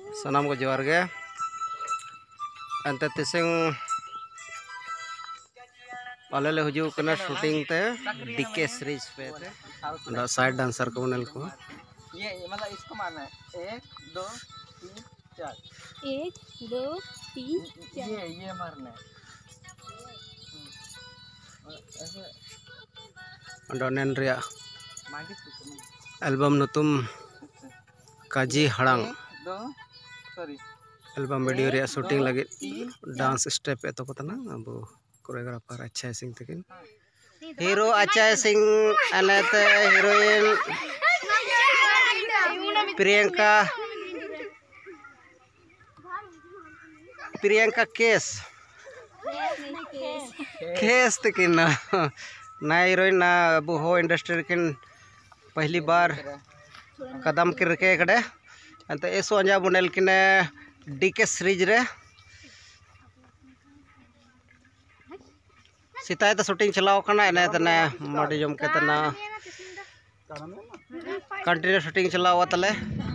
सनाम को जोहार गे अंत तिसिंग आले ले हुजू कना शूटिंग ते डीके सीरीज पे अंडा साइड डांसर को बनल को ये मतलब इसको मारना है 1 2 3 4 1 2 3 4 ये मारना है ऐसे अंडा नेन रिया मांडी एल्बम नुतुम काजी हड़ांग 2 सॉरी एल्बम वीडियो रिया शूटिंग लगे डांस स्टेप ए तो तना अब कोरियोग्राफर अच्छा सिंह तकिन हीरो अच्छा सिंह अनते हीरोइन प्रियंका केस तकिन ना हीरोइन ना अब हो इंडस्ट्री किन पहली बार कदम के रखे कड़े अंत ऐसो अंजा बुनेल किने डीके सीरीज रे सीताय तो शूटिंग चलाव कना एने तने मडी जम के तना कंटिन्यू शूटिंग चलाव तले